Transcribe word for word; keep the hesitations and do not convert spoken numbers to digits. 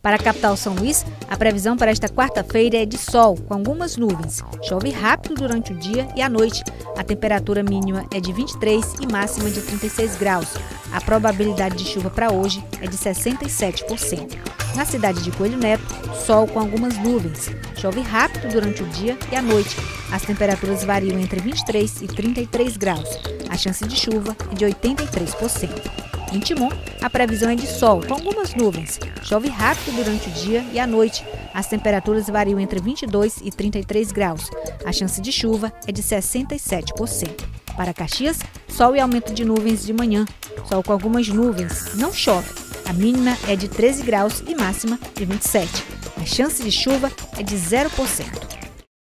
Para a capital São Luís, a previsão para esta quarta-feira é de sol, com algumas nuvens. Chove rápido durante o dia e à noite. A temperatura mínima é de vinte e três e máxima de trinta e seis graus. A probabilidade de chuva para hoje é de sessenta e sete por cento. Na cidade de Coelho Neto, sol com algumas nuvens. Chove rápido durante o dia e à noite. As temperaturas variam entre vinte e três e trinta e três graus. A chance de chuva é de oitenta e três por cento. Em Timon, a previsão é de sol, com algumas nuvens. Chove rápido durante o dia e à noite. As temperaturas variam entre vinte e dois e trinta e três graus. A chance de chuva é de sessenta e sete por cento. Para Caxias, sol e aumento de nuvens de manhã. Sol com algumas nuvens, não chove. A mínima é de treze graus e máxima de vinte e sete. A chance de chuva é de zero por cento.